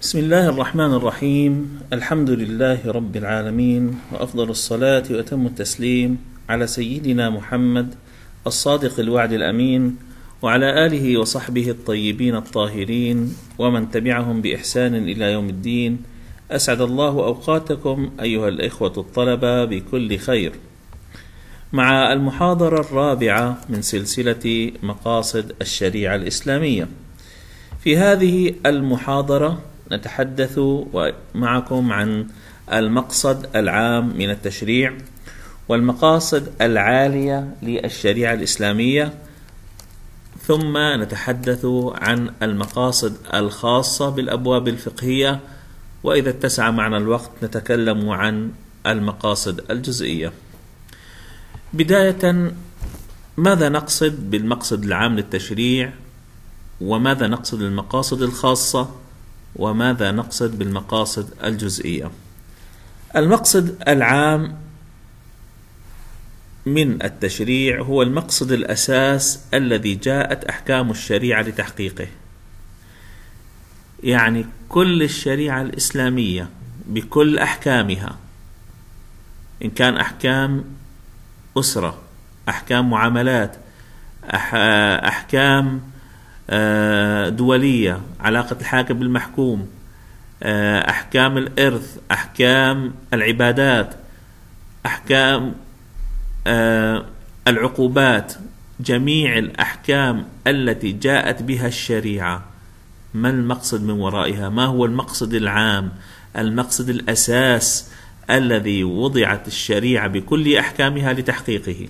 بسم الله الرحمن الرحيم. الحمد لله رب العالمين، وأفضل الصلاة وأتم التسليم على سيدنا محمد الصادق الوعد الأمين، وعلى آله وصحبه الطيبين الطاهرين، ومن تبعهم بإحسان إلى يوم الدين. أسعد الله أوقاتكم أيها الإخوة الطلبة بكل خير، مع المحاضرة الرابعة من سلسلة مقاصد الشريعة الإسلامية. في هذه المحاضرة نتحدث معكم عن المقصد العام من التشريع والمقاصد العالية للشريعة الإسلامية، ثم نتحدث عن المقاصد الخاصة بالأبواب الفقهية، وإذا اتسع معنا الوقت نتكلم عن المقاصد الجزئية. بداية، ماذا نقصد بالمقصد العام للتشريع؟ وماذا نقصد بالمقاصد الخاصة؟ وماذا نقصد بالمقاصد الجزئية؟ المقصد العام من التشريع هو المقصد الأساس الذي جاءت أحكام الشريعة لتحقيقه، يعني كل الشريعة الإسلامية بكل أحكامها، إن كان أحكام أسرة، أحكام معاملات، أحكام دولية، علاقة الحاكم بالمحكوم، أحكام الإرث، أحكام العبادات، أحكام العقوبات، جميع الأحكام التي جاءت بها الشريعة، ما المقصد من ورائها؟ ما هو المقصد العام، المقصد الأساس الذي وضعت الشريعة بكل أحكامها لتحقيقه؟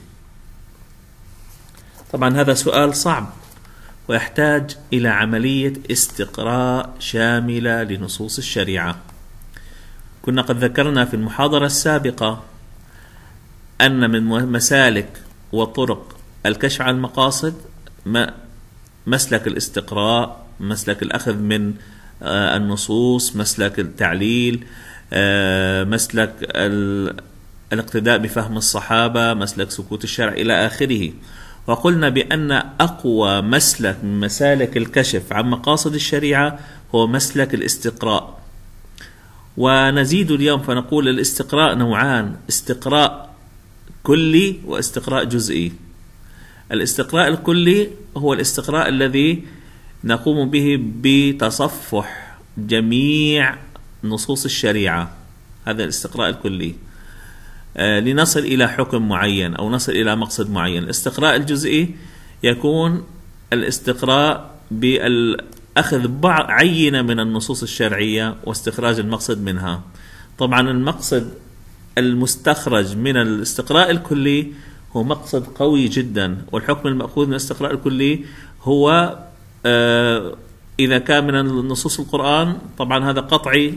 طبعا هذا سؤال صعب ويحتاج إلى عملية استقراء شاملة لنصوص الشريعة. كنا قد ذكرنا في المحاضرة السابقة أن من مسالك وطرق الكشف عن المقاصد مسلك الاستقراء، مسلك الأخذ من النصوص، مسلك التعليل، مسلك الاقتداء بفهم الصحابة، مسلك سكوت الشرع إلى آخره. وقلنا بأن أقوى مسلك من مسالك الكشف عن مقاصد الشريعة هو مسلك الاستقراء. ونزيد اليوم فنقول الاستقراء نوعان: استقراء كلي واستقراء جزئي. الاستقراء الكلي هو الاستقراء الذي نقوم به بتصفح جميع نصوص الشريعة، هذا الاستقراء الكلي، لنصل إلى حكم معين أو نصل إلى مقصد معين. الاستقراء الجزئي يكون الاستقراء بالأخذ عينة من النصوص الشرعية واستخراج المقصد منها. طبعا المقصد المستخرج من الاستقراء الكلي هو مقصد قوي جدا، والحكم المأخوذ من الاستقراء الكلي هو إذا كان من النصوص القرآن طبعا هذا قطعي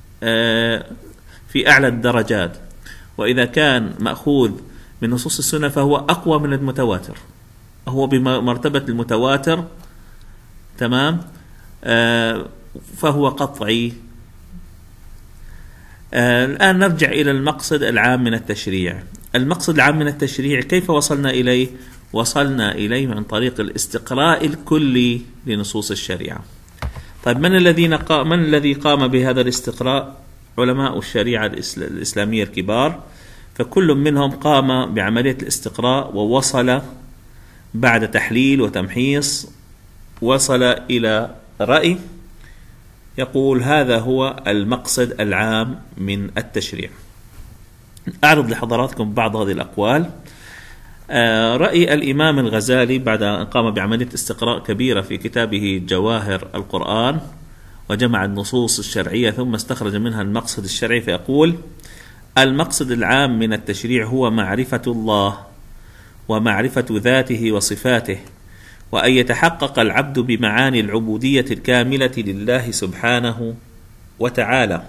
في أعلى الدرجات، وإذا كان مأخوذ من نصوص السنة فهو أقوى من المتواتر، هو بمرتبة المتواتر، تمام، فهو قطعي. الآن نرجع إلى المقصد العام من التشريع. المقصد العام من التشريع كيف وصلنا إليه؟ وصلنا إليه عن طريق الاستقراء الكلي لنصوص الشريعة. طيب من الذي قام بهذا الاستقراء؟ علماء الشريعة الإسلامية الكبار، فكل منهم قام بعملية الاستقراء ووصل بعد تحليل وتمحيص، وصل إلى رأي يقول هذا هو المقصد العام من التشريع. أعرض لحضراتكم بعض هذه الأقوال. رأي الإمام الغزالي بعد أن قام بعملية استقراء كبيرة في كتابه جواهر القرآن، وجمع النصوص الشرعية ثم استخرج منها المقصد الشرعي، فيقول: المقصد العام من التشريع هو معرفة الله ومعرفة ذاته وصفاته، وأن يتحقق العبد بمعاني العبودية الكاملة لله سبحانه وتعالى.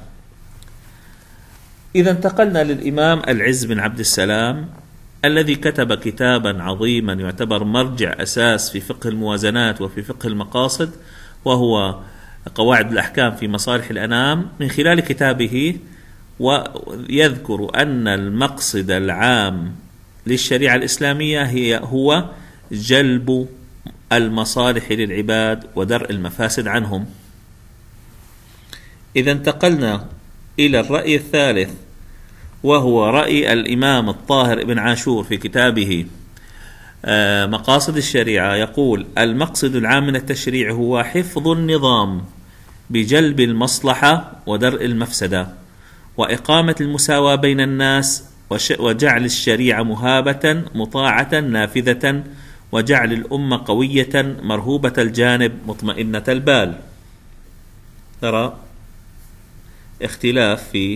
إذا انتقلنا للإمام العز بن عبد السلام الذي كتب كتابا عظيما يعتبر مرجع أساس في فقه الموازنات وفي فقه المقاصد، وهو قواعد الأحكام في مصالح الأنام. من خلال كتابه ويذكر أن المقصد العام للشريعة الإسلامية هو جلب المصالح للعباد ودرء المفاسد عنهم. إذا انتقلنا إلى الرأي الثالث، وهو رأي الإمام الطاهر بن عاشور في كتابه مقاصد الشريعة، يقول: المقصد العام من التشريع هو حفظ النظام بجلب المصلحة ودرء المفسدة، وإقامة المساواة بين الناس، وجعل الشريعة مهابة مطاعة نافذة، وجعل الأمة قوية مرهوبة الجانب مطمئنة البال. ترى اختلاف في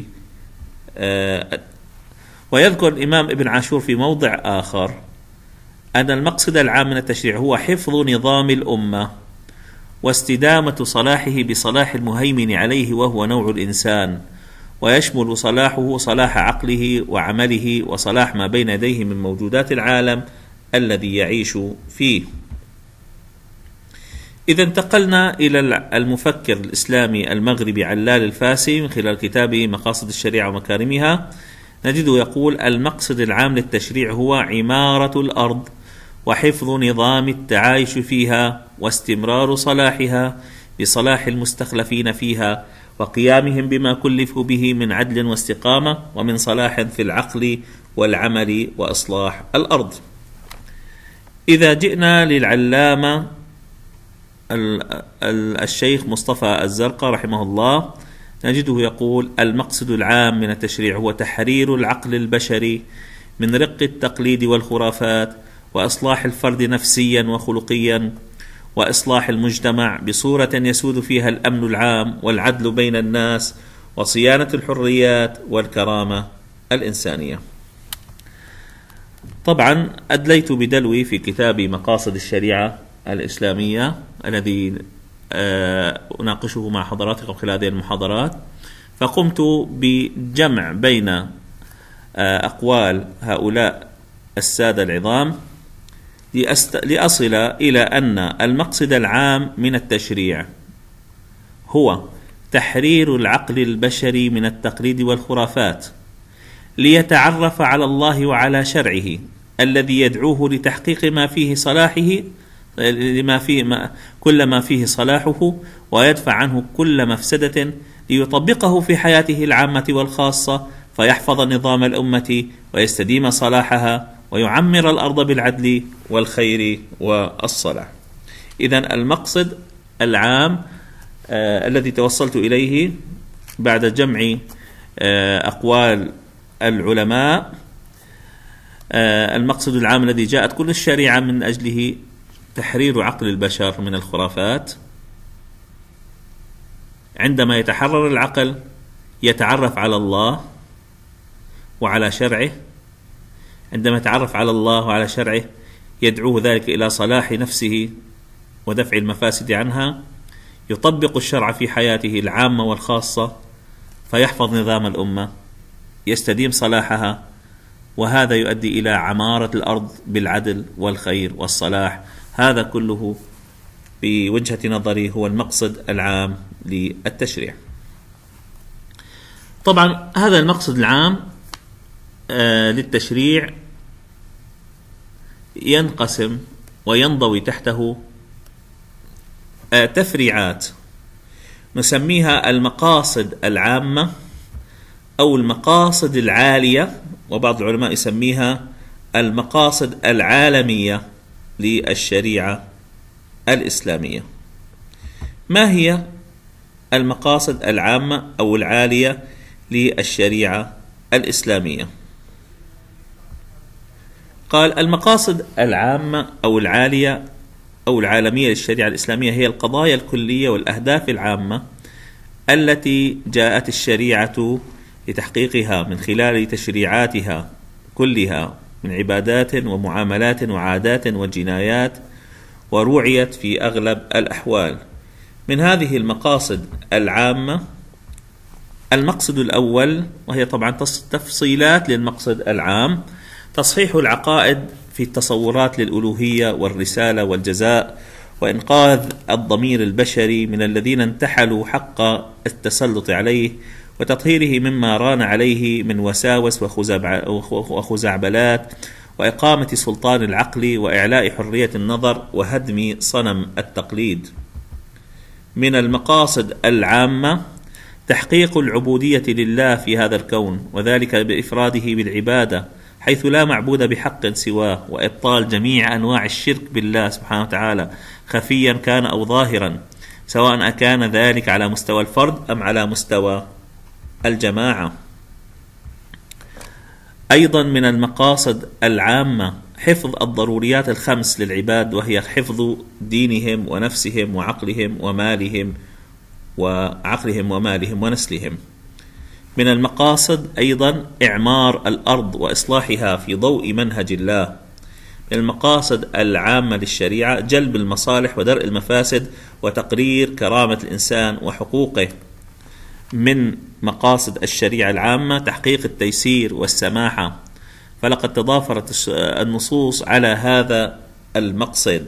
ويذكر الإمام ابن عاشور في موضع آخر أن المقصد العام من التشريع هو حفظ نظام الأمة واستدامة صلاحه بصلاح المهيمن عليه وهو نوع الإنسان، ويشمل صلاحه صلاح عقله وعمله وصلاح ما بين يديه من موجودات العالم الذي يعيش فيه. إذا انتقلنا إلى المفكر الإسلامي المغربي علال الفاسي من خلال كتابه مقاصد الشريعة ومكارمها، نجده يقول: المقصد العام للتشريع هو عمارة الأرض وحفظ نظام التعايش فيها واستمرار صلاحها بصلاح المستخلفين فيها وقيامهم بما كلفوا به من عدل واستقامة ومن صلاح في العقل والعمل وإصلاح الأرض. إذا جئنا للعلامة الشيخ مصطفى الزرقاء رحمه الله، نجده يقول: المقصد العام من التشريع هو تحرير العقل البشري من رق التقليد والخرافات، وإصلاح الفرد نفسيا وخلقيا، وإصلاح المجتمع بصورة يسود فيها الأمن العام والعدل بين الناس وصيانة الحريات والكرامة الإنسانية. طبعا أدليت بدلوي في كتابي مقاصد الشريعة الإسلامية الذي أناقشه مع حضراتكم خلال هذه المحاضرات، فقمت بجمع بين أقوال هؤلاء السادة العظام لأصل إلى أن المقصد العام من التشريع هو تحرير العقل البشري من التقليد والخرافات ليتعرف على الله وعلى شرعه الذي يدعوه لتحقيق ما فيه صلاحه، كل ما فيه صلاحه، ويدفع عنه كل مفسدة ليطبقه في حياته العامة والخاصة، فيحفظ نظام الأمة ويستديم صلاحها ويعمر الأرض بالعدل والخير والصلاح. إذن المقصد العام الذي توصلت إليه بعد جمع أقوال العلماء، المقصد العام الذي جاءت كل الشريعة من أجله تحرير عقل البشر من الخرافات. عندما يتحرر العقل يتعرف على الله وعلى شرعه، عندما يتعرف على الله وعلى شرعه يدعوه ذلك إلى صلاح نفسه ودفع المفاسد عنها، يطبق الشرع في حياته العامة والخاصة فيحفظ نظام الأمة، يستديم صلاحها، وهذا يؤدي إلى عمارة الأرض بالعدل والخير والصلاح. هذا كله بوجهة نظري هو المقصد العام للتشريع. طبعا هذا المقصد العام للتشريع ينقسم وينضوي تحته تفريعات نسميها المقاصد العامة أو المقاصد العالية، وبعض العلماء يسميها المقاصد العالمية للشريعة الإسلامية. ما هي المقاصد العامة أو العالية للشريعة الإسلامية؟ قال: المقاصد العامة أو العالية أو العالمية للشريعة الإسلامية هي القضايا الكلية والأهداف العامة التي جاءت الشريعة لتحقيقها من خلال تشريعاتها كلها من عبادات ومعاملات وعادات وجنايات، وروعيت في أغلب الأحوال. من هذه المقاصد العامة المقصد الأول، وهي طبعا تفصيلات للمقصد العام: تصحيح العقائد في التصورات للألوهية والرسالة والجزاء، وإنقاذ الضمير البشري من الذين انتحلوا حق التسلط عليه، وتطهيره مما ران عليه من وساوس وخزعبلات، وإقامة سلطان العقل، وإعلاء حرية النظر، وهدم صنم التقليد. من المقاصد العامة تحقيق العبودية لله في هذا الكون، وذلك بإفراده بالعبادة حيث لا معبود بحق سواه، وإبطال جميع أنواع الشرك بالله سبحانه وتعالى خفيا كان أو ظاهرا، سواء أكان ذلك على مستوى الفرد أم على مستوى الجماعة. أيضا من المقاصد العامة حفظ الضروريات الخمس للعباد، وهي حفظ دينهم ونفسهم وعقلهم ومالهم ونسلهم. من المقاصد أيضا إعمار الأرض وإصلاحها في ضوء منهج الله. من المقاصد العامة للشريعة جلب المصالح ودرء المفاسد وتقرير كرامة الإنسان وحقوقه. من مقاصد الشريعة العامة تحقيق التيسير والسماحة، فلقد تضافرت النصوص على هذا المقصد.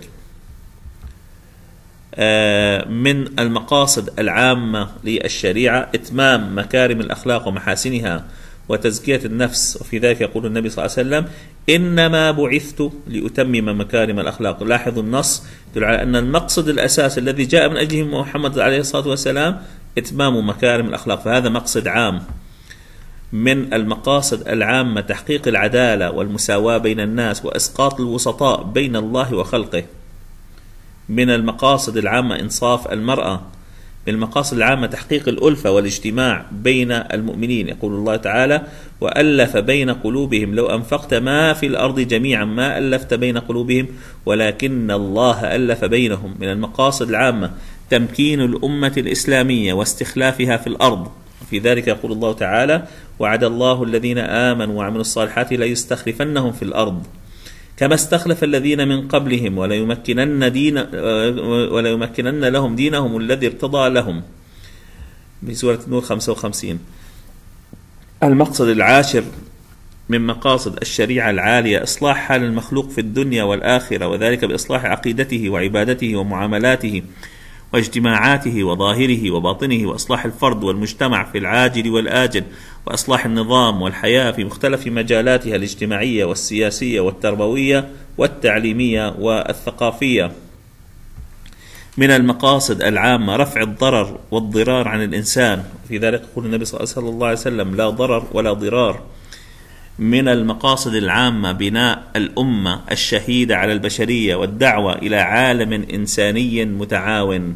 من المقاصد العامة للشريعة إتمام مكارم الأخلاق ومحاسنها وتزكية النفس، وفي ذلك يقول النبي صلى الله عليه وسلم: إنما بعثت لأتمم مكارم الأخلاق. لاحظوا النص يدل على أن المقصد الأساس الذي جاء من أجله محمد عليه الصلاة والسلام إتمام مكارم الأخلاق، فهذا مقصد عام. من المقاصد العامة تحقيق العدالة والمساواة بين الناس وإسقاط الوسطاء بين الله وخلقه. من المقاصد العامة إنصاف المرأة. من المقاصد العامة تحقيق الألفة والاجتماع بين المؤمنين، يقول الله تعالى: وألف بين قلوبهم لو أنفقت ما في الأرض جميعا ما ألفت بين قلوبهم ولكن الله ألف بينهم. من المقاصد العامة تمكين الأمة الإسلامية واستخلافها في الأرض، في ذلك يقول الله تعالى: وعد الله الذين آمنوا وعملوا الصالحات ليستخلفنهم في الأرض كما استخلف الذين من قبلهم وليمكنن لهم دينهم الذي ارتضى لهم، بسورة النور 55. المقصد العاشر من مقاصد الشريعة العالية إصلاح حال المخلوق في الدنيا والآخرة، وذلك بإصلاح عقيدته وعبادته ومعاملاته واجتماعاته وظاهره وباطنه، وإصلاح الفرد والمجتمع في العاجل والآجل، وإصلاح النظام والحياة في مختلف مجالاتها الاجتماعية والسياسية والتربوية والتعليمية والثقافية. من المقاصد العامة رفع الضرر والضرار عن الإنسان، في ذلك يقول النبي صلى الله عليه وسلم: لا ضرر ولا ضرار. من المقاصد العامة بناء الأمة الشهيدة على البشرية والدعوة إلى عالم إنساني متعاون.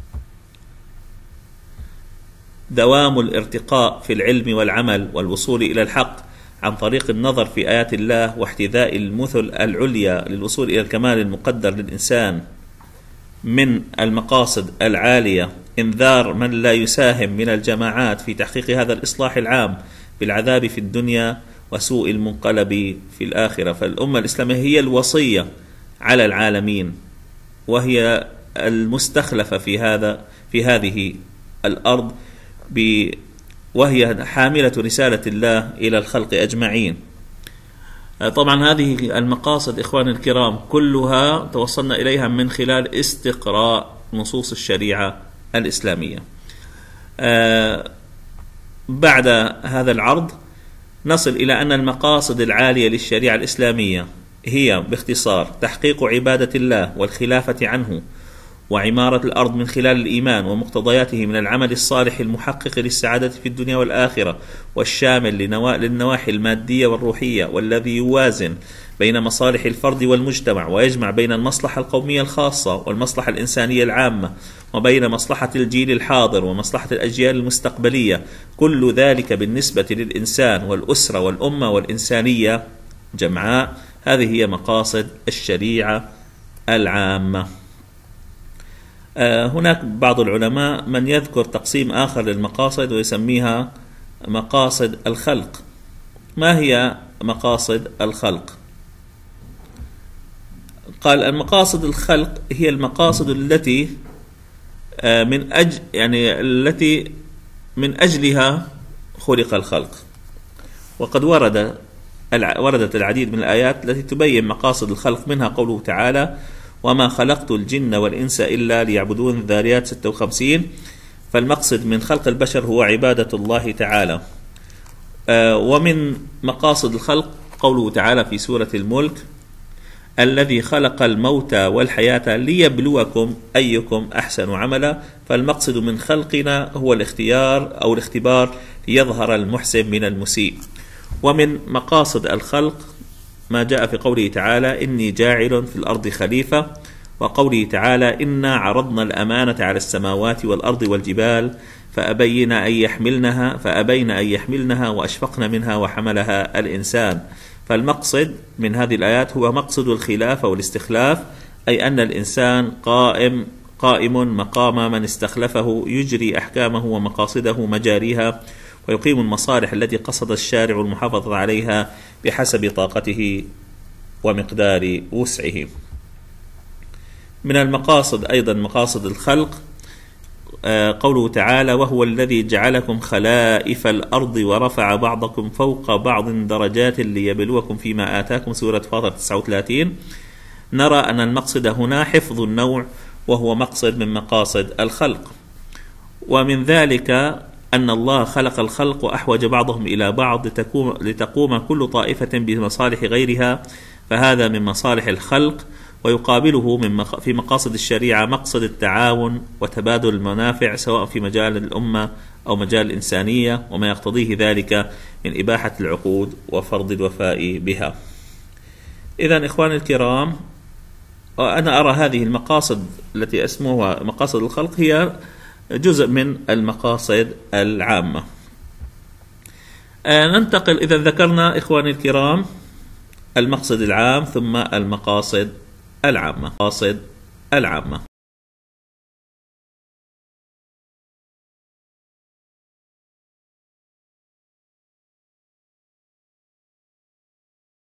دوام الارتقاء في العلم والعمل والوصول إلى الحق عن طريق النظر في آيات الله واحتذاء المثل العليا للوصول إلى الكمال المقدر للإنسان. من المقاصد العالية إنذار من لا يساهم من الجماعات في تحقيق هذا الإصلاح العام بالعذاب في الدنيا وسوء المنقلب في الآخرة. فالأمة الإسلامية هي الوصية على العالمين، وهي المستخلفة في هذه الأرض، وهي حاملة رسالة الله إلى الخلق أجمعين. طبعا هذه المقاصد إخواني الكرام كلها توصلنا إليها من خلال استقراء نصوص الشريعة الإسلامية. بعد هذا العرض نصل إلى أن المقاصد العالية للشريعة الإسلامية هي باختصار تحقيق عبادة الله والخلافة عنه، وعمارة الأرض من خلال الإيمان ومقتضياته من العمل الصالح المحقق للسعادة في الدنيا والآخرة، والشامل للنواحي المادية والروحية، والذي يوازن بين مصالح الفرد والمجتمع، ويجمع بين المصلحة القومية الخاصة والمصلحة الإنسانية العامة، وبين مصلحة الجيل الحاضر ومصلحة الأجيال المستقبلية، كل ذلك بالنسبة للإنسان والأسرة والأمة والإنسانية جمعاء. هذه هي مقاصد الشريعة العامة. هناك بعض العلماء من يذكر تقسيم آخر للمقاصد ويسميها مقاصد الخلق. ما هي مقاصد الخلق؟ قال: المقاصد الخلق هي المقاصد التي التي من أجلها خلق الخلق. وقد وردت العديد من الآيات التي تبين مقاصد الخلق، منها قوله تعالى: وما خلقت الجن والإنس إلا ليعبدون، الذاريات 56. فالمقصد من خلق البشر هو عبادة الله تعالى. ومن مقاصد الخلق قوله تعالى في سورة الملك: الذي خلق الموت والحياة ليبلوكم أيكم أحسن عملا. فالمقصد من خلقنا هو الاختيار أو الاختبار ليظهر المحسن من المسيء. ومن مقاصد الخلق ما جاء في قوله تعالى إني جاعل في الأرض خليفة، وقوله تعالى إنا عرضنا الأمانة على السماوات والأرض والجبال فأبين أن يحملنها وأشفقن منها وحملها الإنسان. فالمقصد من هذه الآيات هو مقصد الخلافة والاستخلاف، أي أن الإنسان قائم مقام من استخلفه، يجري أحكامه ومقاصده مجاريها، ويقيم المصالح التي قصد الشارع المحافظة عليها بحسب طاقته ومقدار وسعه. من المقاصد أيضا مقاصد الخلق قوله تعالى وهو الذي جعلكم خلائف الأرض ورفع بعضكم فوق بعض درجات ليبلوكم فيما آتاكم، سورة فاطر 39. نرى أن المقصد هنا حفظ النوع، وهو مقصد من مقاصد الخلق. ومن ذلك أن الله خلق الخلق وأحوج بعضهم إلى بعض لتقوم كل طائفة بمصالح غيرها، فهذا من مصالح الخلق. ويقابله في مقاصد الشريعة مقصد التعاون وتبادل المنافع، سواء في مجال الأمة أو مجال الإنسانية، وما يقتضيه ذلك من إباحة العقود وفرض الوفاء بها. إذن إخواني الكرام، أنا أرى هذه المقاصد التي أسموها مقاصد الخلق هي جزء من المقاصد العامة. ننتقل، إذا ذكرنا إخواني الكرام المقصد العام ثم المقاصد العامة.